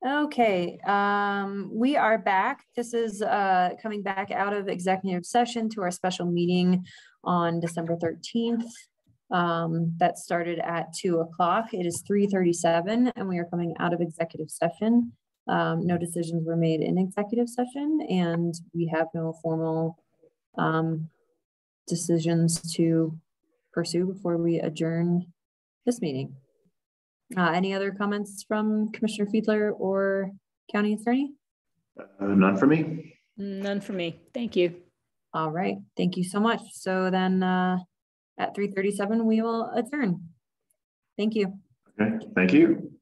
Okay, we are back. This is coming back out of executive session to our special meeting on December 13th. That started at 2 o'clock. It is 3:37 and we are coming out of executive session. No decisions were made in executive session and we have no formal decisions to pursue before we adjourn this meeting. Any other comments from Commissioner Fiedler or County Attorney? None for me. None for me. Thank you. All right. Thank you so much. So then at 3:37, we will adjourn. Thank you. Okay. Thank you.